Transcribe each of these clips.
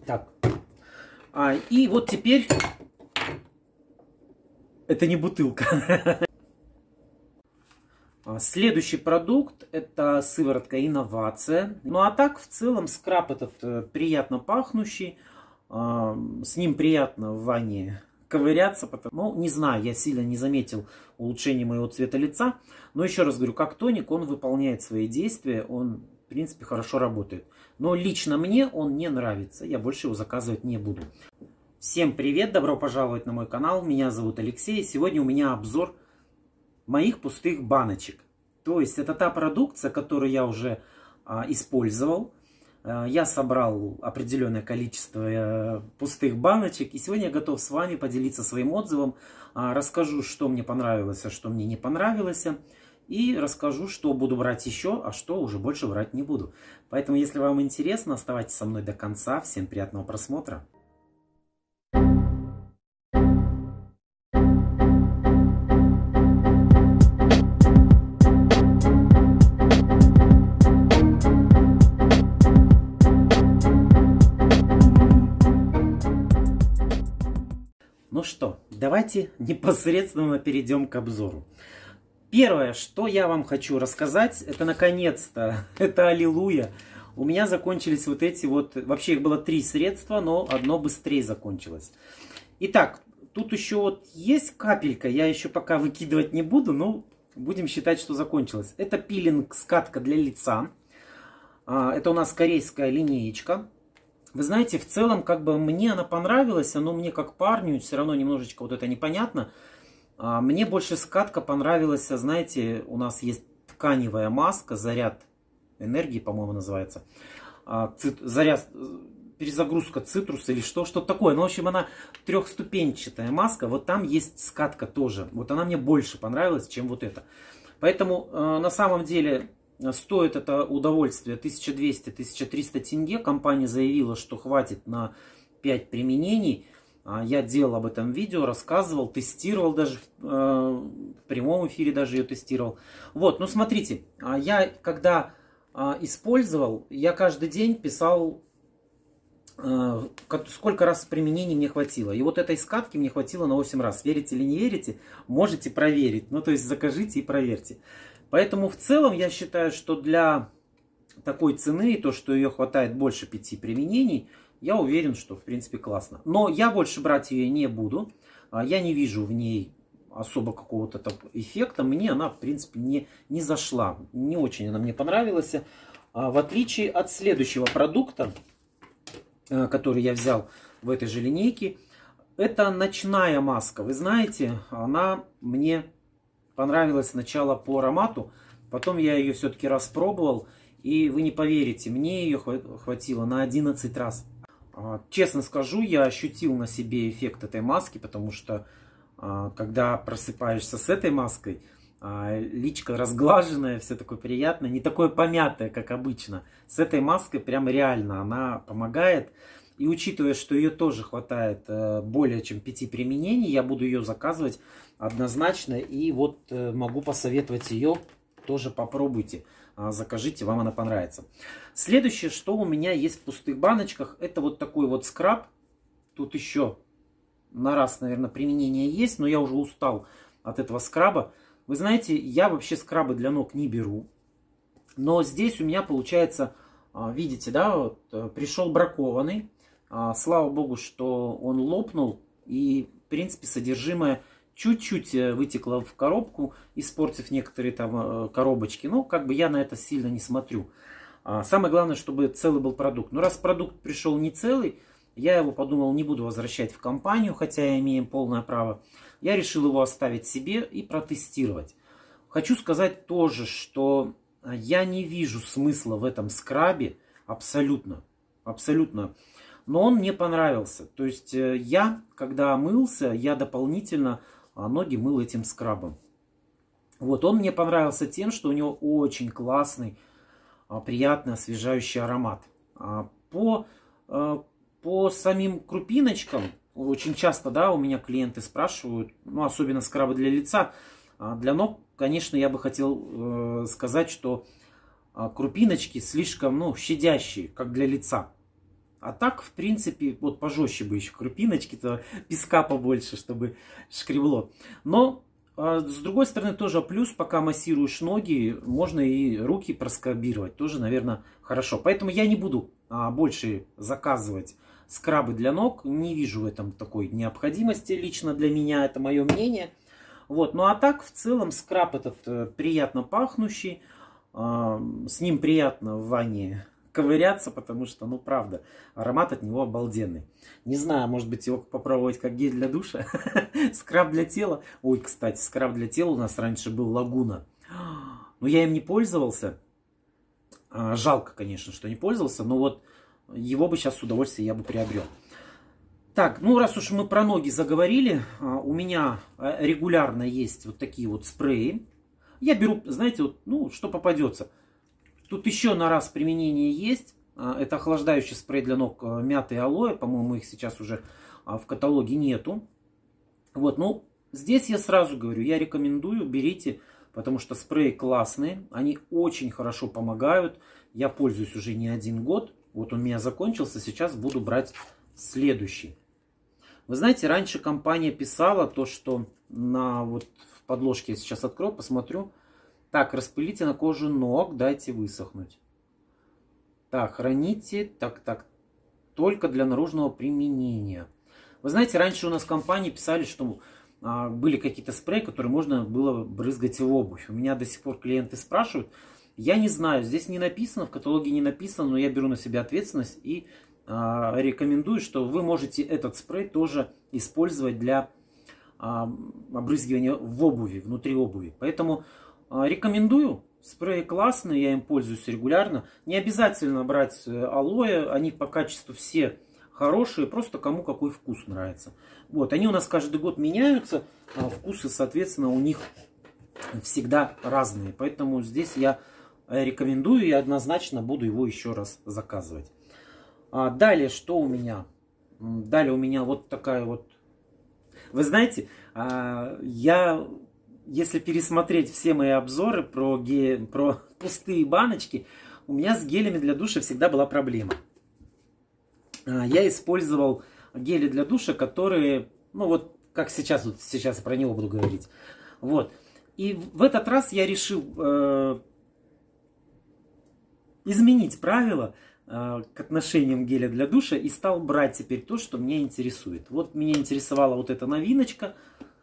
Так. И вот теперь... Это не бутылка. Следующий продукт — это сыворотка «Инновация». Ну а так, в целом, скраб этот приятно пахнущий. С ним приятно в ванне ковыряться. Ну, не знаю, я сильно не заметил улучшения моего цвета лица. Но еще раз говорю, как тоник он выполняет свои действия. Он, в принципе, хорошо работает. Но лично мне он не нравится. Я больше его заказывать не буду. Всем привет, добро пожаловать на мой канал. Меня зовут Алексей. Сегодня у меня обзор моих пустых баночек. То есть это та продукция, которую я уже использовал. Я собрал определенное количество пустых баночек. И сегодня я готов с вами поделиться своим отзывом. Расскажу, что мне понравилось, а что мне не понравилось. И расскажу, что буду брать еще, а что уже больше брать не буду. Поэтому, если вам интересно, оставайтесь со мной до конца. Всем приятного просмотра. Ну что, давайте непосредственно перейдем к обзору. Первое, что я вам хочу рассказать, это наконец-то, это аллилуйя. У меня закончились вот эти вот, вообще их было 3 средства, но одно быстрее закончилось. Итак, тут еще вот есть капелька, я еще пока выкидывать не буду, но будем считать, что закончилось. Это пилинг-скатка для лица. Это у нас корейская линеечка. Вы знаете, в целом, как бы мне она понравилась, но мне как парню все равно немножечко вот это непонятно. Мне больше скатка понравилась, знаете, у нас есть тканевая маска, заряд энергии, по-моему, называется. Заряд, перезагрузка цитруса или что-то такое. Ну, в общем, она трехступенчатая маска, вот там есть скатка тоже. Вот она мне больше понравилась, чем вот эта. Поэтому, на самом деле... Стоит это удовольствие 1200-1300 тенге. Компания заявила, что хватит на 5 применений. Я делал об этом видео, рассказывал, тестировал даже, в прямом эфире даже ее тестировал. Вот, ну смотрите, я когда использовал, я каждый день писал, сколько раз применений мне хватило. И вот этой скатки мне хватило на 8 раз. Верите или не верите, можете проверить. Ну то есть закажите и проверьте. Поэтому в целом я считаю, что для такой цены, то, что ее хватает больше 5 применений, я уверен, что в принципе классно. Но я больше брать ее не буду. Я не вижу в ней особо какого-то эффекта. Мне она в принципе не зашла. Не очень она мне понравилась. В отличие от следующего продукта, который я взял в этой же линейке. Это ночная маска. Вы знаете, она мне... понравилась сначала по аромату, потом я ее все-таки распробовал, и вы не поверите, мне ее хватило на 11 раз. Честно скажу, я ощутил на себе эффект этой маски, потому что когда просыпаешься с этой маской, личико разглаженное, все такое приятное, не такое помятое, как обычно. С этой маской прям реально она помогает. И учитывая, что ее тоже хватает более чем 5 применений, я буду ее заказывать однозначно. И вот могу посоветовать ее, тоже попробуйте. Закажите, вам она понравится. Следующее, что у меня есть в пустых баночках, это вот такой вот скраб. Тут еще на раз, наверное, применение есть, но я уже устал от этого скраба. Вы знаете, я вообще скрабы для ног не беру. Но здесь у меня получается, видите, да, вот, пришел бракованный. Слава богу, что он лопнул, и, в принципе, содержимое чуть-чуть вытекло в коробку, испортив некоторые там коробочки. Ну, как бы я на это сильно не смотрю. Самое главное, чтобы целый был продукт. Но раз продукт пришел не целый, я его подумал, не буду возвращать в компанию, хотя я имею полное право. Я решил его оставить себе и протестировать. Хочу сказать тоже, что я не вижу смысла в этом скрабе абсолютно. Абсолютно. Но он мне понравился. То есть я, когда мылся, я дополнительно ноги мыл этим скрабом. Вот он мне понравился тем, что у него очень классный, приятный, освежающий аромат. По самим крупиночкам, очень часто, да, у меня клиенты спрашивают, ну, особенно скрабы для лица. Для ног, конечно, я бы хотел сказать, что крупиночки слишком, ну, щадящие, как для лица. А так, в принципе, вот пожестче бы еще крупиночки-то, песка побольше, чтобы шкребло. Но, с другой стороны, тоже плюс, пока массируешь ноги, можно и руки проскрабировать. Тоже, наверное, хорошо. Поэтому я не буду больше заказывать скрабы для ног. Не вижу в этом такой необходимости лично для меня. Это мое мнение. Вот. Ну а так, в целом, скраб этот приятно пахнущий. С ним приятно в ванне ковыряться, потому что, ну, правда, аромат от него обалденный. Не знаю, может быть, его попробовать как гель для душа. Скраб для тела. Ой, кстати, скраб для тела у нас раньше был Лагуна. Но я им не пользовался. Жалко, конечно, что не пользовался, но вот его бы сейчас с удовольствием я бы приобрел. Так, ну раз уж мы про ноги заговорили, у меня регулярно есть вот такие вот спреи. Я беру, знаете, вот, ну, что попадется. Тут еще на раз применение есть. Это охлаждающий спрей для ног мяты и алоэ. По-моему, их сейчас уже в каталоге нету. Вот, ну, здесь я сразу говорю, я рекомендую, берите, потому что спреи классные. Они очень хорошо помогают. Я пользуюсь уже не 1 год. Вот он у меня закончился, сейчас буду брать следующий. Вы знаете, раньше компания писала то, что на вот в подложке я сейчас открою, посмотрю. Так, распылите на кожу ног, дайте высохнуть. Так, храните, так, только для наружного применения. Вы знаете, раньше у нас в компании писали, что были какие-то спреи, которые можно было брызгать в обувь. У меня до сих пор клиенты спрашивают. Я не знаю, здесь не написано, в каталоге не написано, но я беру на себя ответственность и рекомендую, что вы можете этот спрей тоже использовать для обрызгивания в обуви, внутри обуви. Поэтому рекомендую. Спреи классные, я им пользуюсь регулярно. Не обязательно брать алоэ, они по качеству все хорошие, просто кому какой вкус нравится. Вот, они у нас каждый год меняются, вкусы, соответственно, у них всегда разные. Поэтому здесь я рекомендую и однозначно буду его еще раз заказывать. Далее, что у меня? Далее у меня вот такая вот... Вы знаете, если пересмотреть все мои обзоры про пустые баночки, у меня с гелями для душа всегда была проблема. Я использовал гели для душа, которые, ну вот как сейчас, вот сейчас про него буду говорить. Вот. И в этот раз я решил изменить правила к отношениям геля для душа и стал брать теперь то, что меня интересует. Вот меня интересовала вот эта новиночка.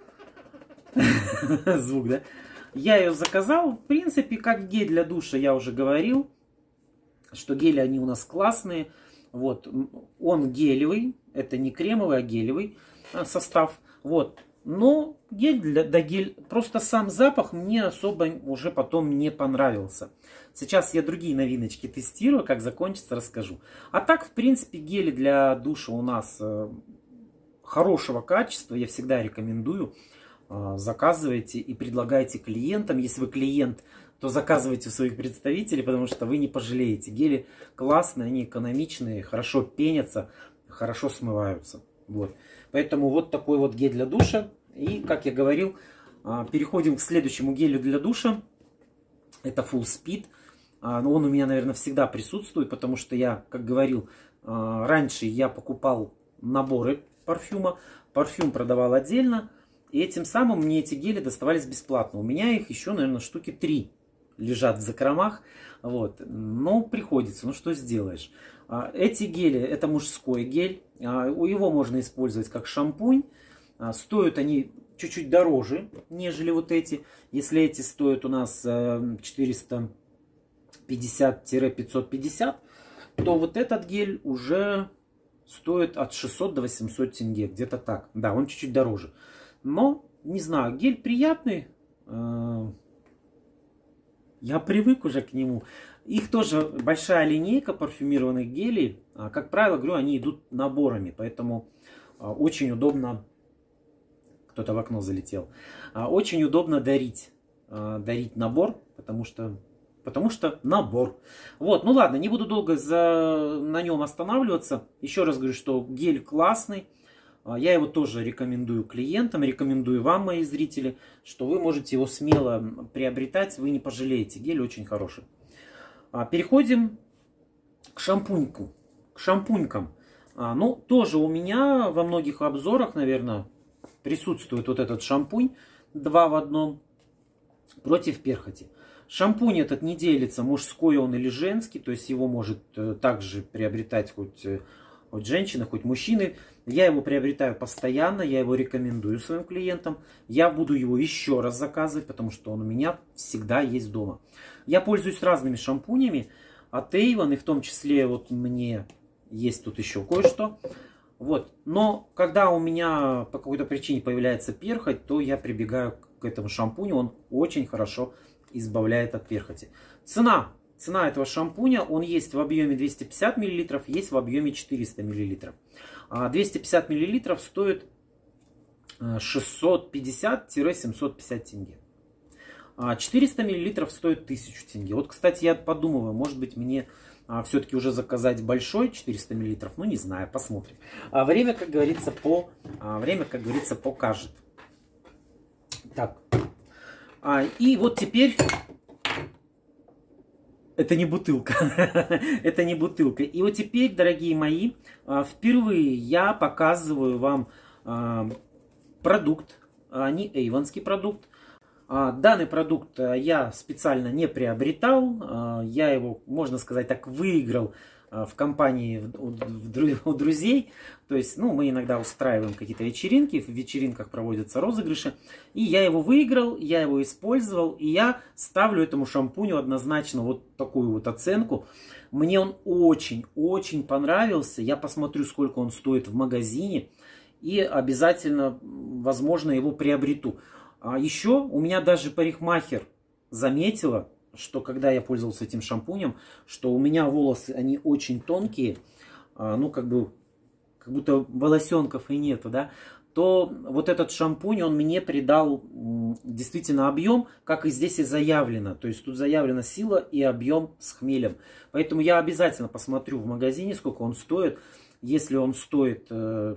Звук, да? Я ее заказал. В принципе, как гель для душа я уже говорил, что гели они у нас классные. Вот. Он гелевый. Это не кремовый, а гелевый состав. Вот. Но гель, просто сам запах мне особо уже потом не понравился. Сейчас я другие новиночки тестирую. Как закончится, расскажу. А так, в принципе, гели для душа у нас хорошего качества. Я всегда рекомендую. Заказывайте и предлагайте клиентам. Если вы клиент, то заказывайте у своих представителей, потому что вы не пожалеете. Гели классные, они экономичные, хорошо пенятся, хорошо смываются. Вот. Поэтому вот такой вот гель для душа. И, как я говорил, переходим к следующему гелю для душа. Это Full Speed. Он у меня, наверное, всегда присутствует, потому что я, как говорил, раньше я покупал наборы парфюма. Парфюм продавал отдельно. И этим самым мне эти гели доставались бесплатно. У меня их еще, наверное, штуки 3 лежат в закромах. Вот. Но приходится, ну что сделаешь. Эти гели, это мужской гель. Его можно использовать как шампунь. Стоят они чуть-чуть дороже, нежели вот эти. Если эти стоят у нас 450-550, то вот этот гель уже стоит от 600 до 800 тенге. Где-то так. Да, он чуть-чуть дороже. Но, не знаю, гель приятный. Я привык уже к нему. Их тоже большая линейка парфюмированных гелей. Как правило, говорю, они идут наборами. Поэтому очень удобно... Кто-то в окно залетел. Очень удобно дарить набор, потому что набор. Вот, ну ладно, не буду долго на нем останавливаться. Еще раз говорю, что гель классный. Я его тоже рекомендую клиентам, рекомендую вам, мои зрители, что вы можете его смело приобретать, вы не пожалеете. Гель очень хороший. Переходим к шампуньку. к шампунькам. Ну, тоже у меня во многих обзорах, наверное, присутствует вот этот шампунь 2 в 1 против перхоти. Шампунь этот не делится, мужской он или женский, то есть его может также приобретать хоть женщины, хоть мужчины. Я его приобретаю постоянно, я его рекомендую своим клиентам. Я буду его еще раз заказывать, потому что он у меня всегда есть дома. Я пользуюсь разными шампунями от Avon, и в том числе вот мне есть тут еще кое-что. Вот. Но когда у меня по какой-то причине появляется перхоть, то я прибегаю к этому шампуню. Он очень хорошо избавляет от перхоти. Цена этого шампуня, он есть в объеме 250 мл, есть в объеме 400 мл. 250 мл стоит 650-750 тенге. 400 мл стоит 1000 тенге. Вот, кстати, я подумываю, может быть, мне все-таки уже заказать большой 400 мл. Ну, не знаю, посмотрим. Время, как говорится, покажет. Так. И вот теперь... Это не бутылка. Это не бутылка. И вот теперь, дорогие мои, впервые я показываю вам продукт, не эйвонский продукт. Данный продукт я специально не приобретал. Я его, можно сказать так, выиграл в компании у друзей. То есть, ну, мы иногда устраиваем какие-то вечеринки, в вечеринках проводятся розыгрыши. И я его выиграл, я его использовал, и я ставлю этому шампуню однозначно вот такую вот оценку. Мне он очень-очень понравился. Я посмотрю, сколько он стоит в магазине, и обязательно, возможно, его приобрету. Еще у меня даже парикмахер заметила, что когда я пользовался этим шампунем, что у меня волосы, они очень тонкие, ну, как будто волосенков и нету, да, то вот этот шампунь, он мне придал действительно объем, как и здесь и заявлено. То есть тут заявлена сила и объем с хмелем. Поэтому я обязательно посмотрю в магазине, сколько он стоит. Если он стоит...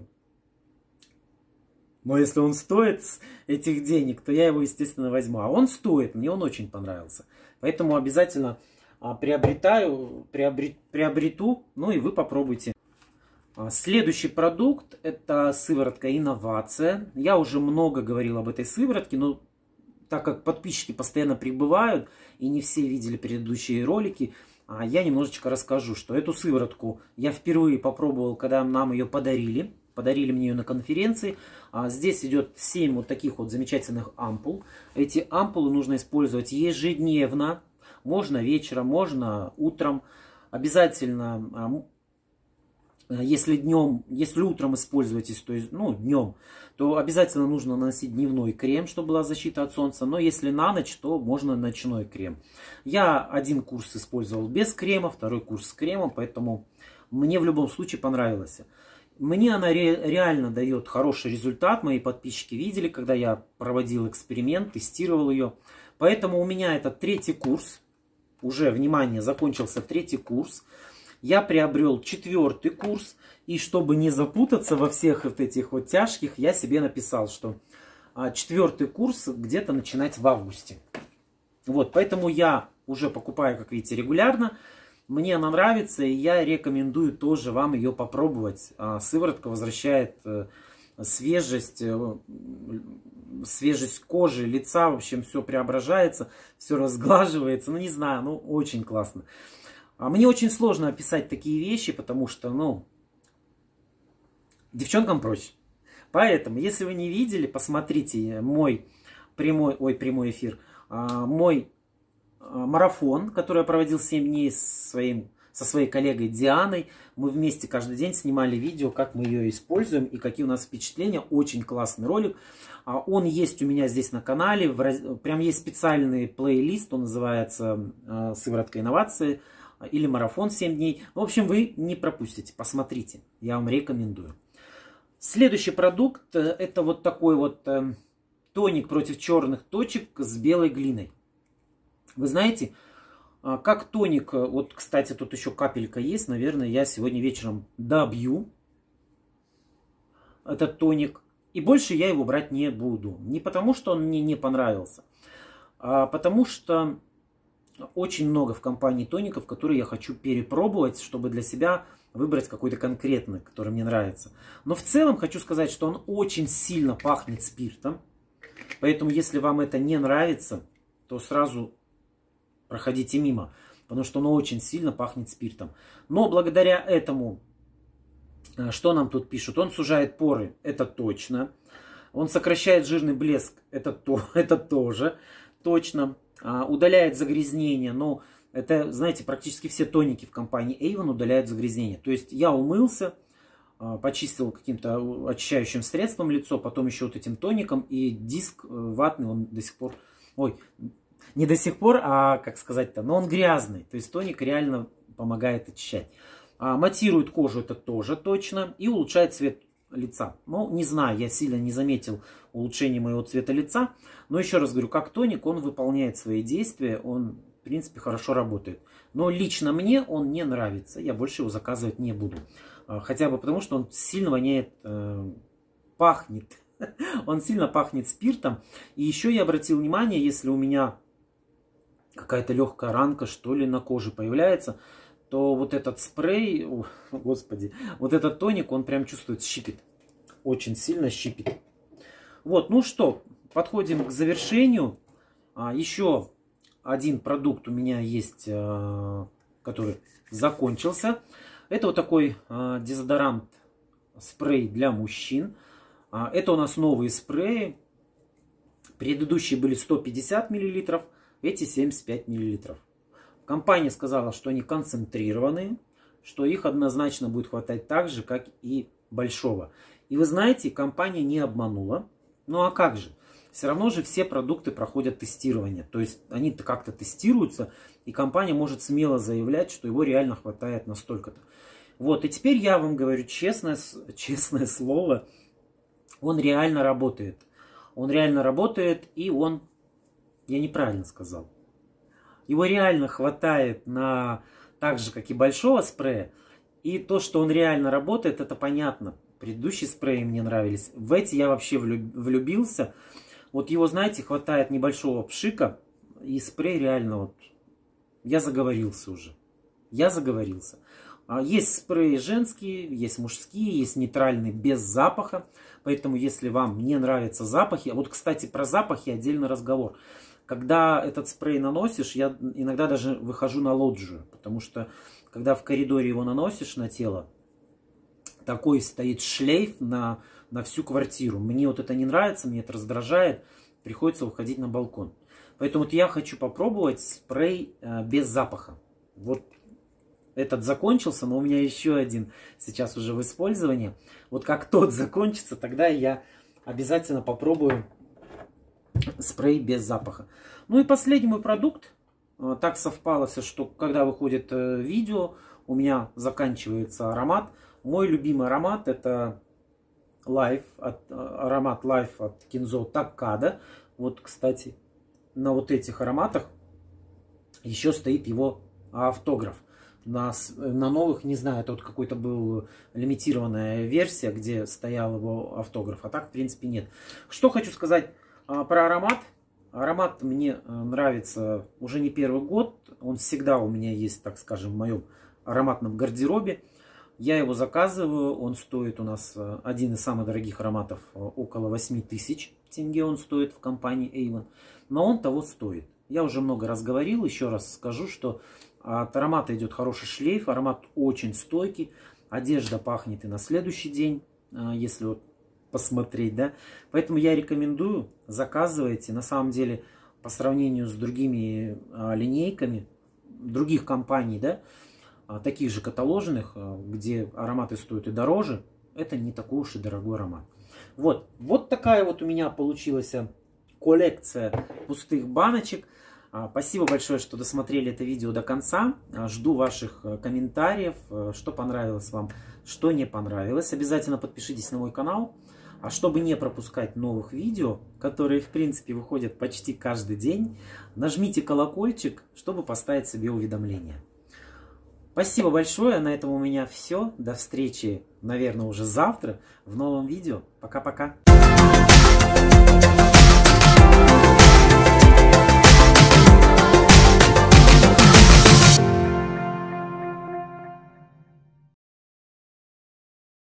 Но если он стоит этих денег, то я его, естественно, возьму. А он стоит, мне он очень понравился. Поэтому обязательно приобрету, ну и вы попробуйте. Следующий продукт — это сыворотка «Инновация». Я уже много говорил об этой сыворотке, но так как подписчики постоянно прибывают и не все видели предыдущие ролики, я немножечко расскажу, что эту сыворотку я впервые попробовал, когда нам ее подарили. Подарили мне ее на конференции. Здесь идет 7 вот таких вот замечательных ампул. Эти ампулы нужно использовать ежедневно. Можно вечером, можно утром. Обязательно, если утром используетесь, то есть, ну, днем, то обязательно нужно наносить дневной крем, чтобы была защита от солнца. Но если на ночь, то можно ночной крем. Я один курс использовал без крема, второй курс с кремом, поэтому мне в любом случае понравилось. Мне она реально дает хороший результат. Мои подписчики видели, когда я проводил эксперимент, тестировал ее. Поэтому у меня это 3-й курс. Уже, внимание, закончился 3-й курс. Я приобрел 4-й курс. И чтобы не запутаться во всех вот этих вот тяжких, я себе написал, что 4-й курс где-то начинать в августе. Вот, поэтому я уже покупаю, как видите, регулярно. Мне она нравится, и я рекомендую тоже вам ее попробовать. Сыворотка возвращает свежесть кожи, лица, в общем, все преображается, все разглаживается. Ну, не знаю, ну, очень классно. Мне очень сложно описать такие вещи, потому что, ну, девчонкам проще. Поэтому, если вы не видели, посмотрите мой прямой эфир, мой марафон, который я проводил 7 дней со своей коллегой Дианой. Мы вместе каждый день снимали видео, как мы ее используем и какие у нас впечатления. Очень классный ролик. Он есть у меня здесь на канале. Прям есть специальный плейлист, он называется «Сыворотка инновации» или «Марафон 7 дней». В общем, вы не пропустите, посмотрите. Я вам рекомендую. Следующий продукт — это вот такой вот тоник против черных точек с белой глиной. Вы знаете, как тоник, вот, кстати, тут еще капелька есть, наверное, я сегодня вечером добью этот тоник. И больше я его брать не буду. Не потому, что он мне не понравился, а потому что очень много в компании тоников, которые я хочу перепробовать, чтобы для себя выбрать какой-то конкретный, который мне нравится. Но в целом хочу сказать, что он очень сильно пахнет спиртом. Поэтому, если вам это не нравится, то сразу проходите мимо. Потому что он очень сильно пахнет спиртом. Но благодаря этому, что нам тут пишут? Он сужает поры, это точно. Он сокращает жирный блеск, это тоже точно. Удаляет загрязнения, но это, знаете, практически все тоники в компании Avon удаляют загрязнения. То есть я умылся, почистил каким-то очищающим средством лицо, потом еще вот этим тоником, и диск ватный, он до сих пор, ой, не до сих пор, а как сказать-то, но он грязный. То есть тоник реально помогает очищать. Матирует кожу, это тоже точно, и улучшает цвет лица. Ну, не знаю, я сильно не заметил улучшения моего цвета лица, но еще раз говорю, как тоник он выполняет свои действия, он, в принципе, хорошо работает. Но лично мне он не нравится, я больше его заказывать не буду. Хотя бы потому, что он сильно воняет, пахнет. Он сильно пахнет спиртом. И еще я обратил внимание, если у меня какая-то легкая ранка, что ли, на коже появляется, то вот этот спрей, господи, вот этот тоник, он прям чувствует, щипит. Очень сильно щипит. Вот, ну что, подходим к завершению. Еще один продукт у меня есть, который закончился. Это вот такой дезодорант, спрей для мужчин. Это у нас новые спреи. Предыдущие были 150 мл, эти 75 мл. Компания сказала, что они концентрированные, что их однозначно будет хватать так же, как и большого. И вы знаете, компания не обманула. Ну а как же? Все равно же все продукты проходят тестирование. То есть они-то как-то тестируются, и компания может смело заявлять, что его реально хватает на столько-то. Вот, и теперь я вам говорю честное слово, он реально работает. Он реально работает, и он, я неправильно сказал, его реально хватает на так же, как и большого спрея. И то, что он реально работает, это понятно. Предыдущие спреи мне нравились. В эти я вообще влюбился. Вот его, знаете, хватает небольшого пшика. И спрей реально вот... Я заговорился уже. Я заговорился. Есть спреи женские, есть мужские, есть нейтральные без запаха. Поэтому, если вам не нравятся запахи... Вот, кстати, про запахи отдельный разговор. Когда этот спрей наносишь, я иногда даже выхожу на лоджию. Потому что, когда в коридоре его наносишь на тело, такой стоит шлейф на всю квартиру. Мне вот это не нравится, мне это раздражает. Приходится выходить на балкон. Поэтому вот я хочу попробовать спрей без запаха. Вот этот закончился, но у меня еще один сейчас уже в использовании. Вот как тот закончится, тогда я обязательно попробую спрей без запаха. Ну и последний мой продукт. Так совпало все, что когда выходит видео, у меня заканчивается аромат. Мой любимый аромат это аромат Life от Kenzo Takada. Вот, кстати, на вот этих ароматах еще стоит его автограф. На новых, не знаю, это вот какой-то был лимитированная версия, где стоял его автограф. А так, в принципе, нет. Что хочу сказать про аромат. Аромат мне нравится уже не первый год. Он всегда у меня есть, так скажем, в моем ароматном гардеробе. Я его заказываю. Он стоит у нас один из самых дорогих ароматов. Около 8000 тенге он стоит в компании Avon. Но он того стоит. Я уже много раз говорил. Еще раз скажу, что от аромата идет хороший шлейф. Аромат очень стойкий. Одежда пахнет и на следующий день. Если вот посмотреть, да. Поэтому я рекомендую, заказывайте. На самом деле, по сравнению с другими линейками других компаний, да, таких же каталожных, где ароматы стоят и дороже, это не такой уж и дорогой аромат. Вот такая вот у меня получилась коллекция пустых баночек. Спасибо большое, что досмотрели это видео до конца. Жду ваших комментариев, что понравилось вам, что не понравилось. Обязательно подпишитесь на мой канал. А чтобы не пропускать новых видео, которые, в принципе, выходят почти каждый день, нажмите колокольчик, чтобы поставить себе уведомления. Спасибо большое. На этом у меня все. До встречи, наверное, уже завтра в новом видео. Пока-пока.